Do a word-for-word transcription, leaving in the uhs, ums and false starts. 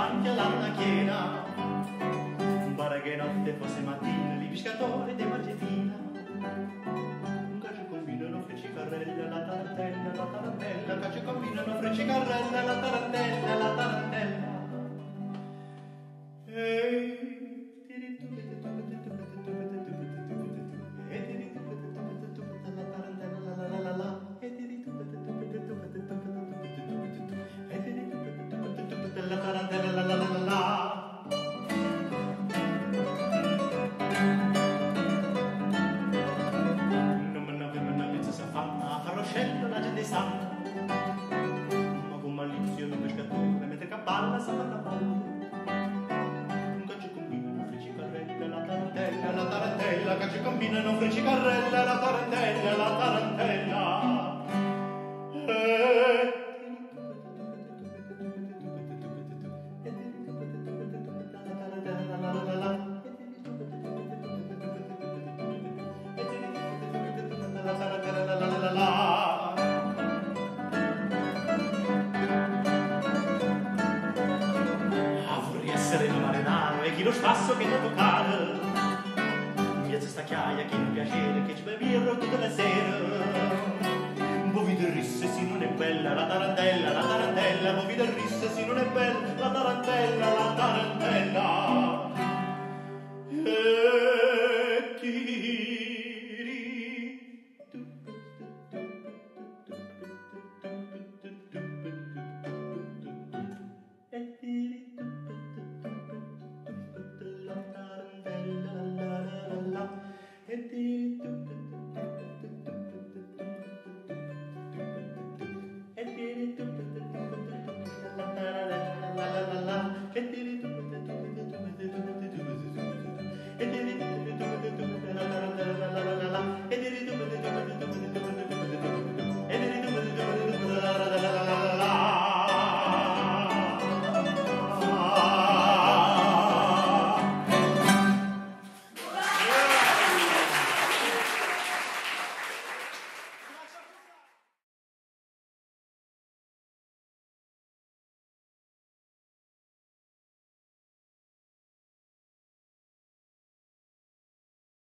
davanti alla chiena. Pare che notte fosse mattina, li pescatori di Margefina. Un calcio combinano, frecci carrella, la tarantella, la tarantella. Calcio combinano, frecci carrella, la tarantella, la tarantella. La tarantella, la la la la la. Non me ne aveva mezzo sa fa, a farroscello la gente sa. Ma con malizia un pescatore mentre cappalla sa la palla. Un calcio combina, frecci carrella, la tarantella, la tarantella. Calcio combina, non frecci carrella, la tarantella, la tarantella. Eh. Essere il marinaro e chi lo spasso che non toccare piazza sta chiaia che non piacere che ci bevirro tutte le sere. Bovi del risse si non è bella la tarantella, la tarantella. Bovi del risse si non è bella la tarantella, la tarantella.